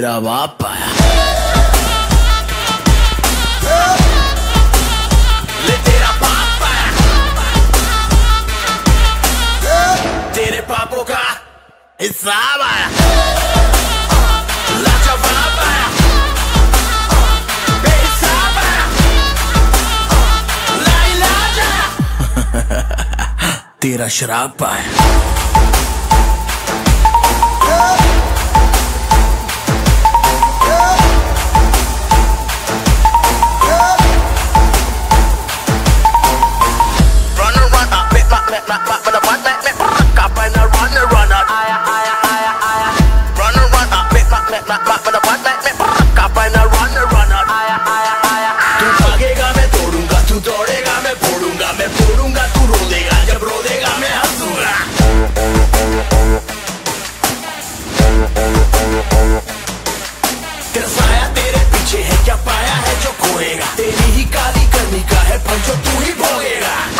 तेरा बाप आया। ले तेरा बाप आया, तेरे पापों का हिसाब आया। लाजवाब आया, बेहिसाब आया, लाइलाज आया। तेरा शराब आया। तू भागेगा मैं तोड़ूंगा, तू दौड़ेगा मैं फोड़ूंगा तू रो देगा, जब रो देगा मैं हंसूंगा। तेरा साया तेरे पीछे है, क्या पाया है जो खोएगा, तेरी ही काली करनी का है फल जो तू ही भोगेगा।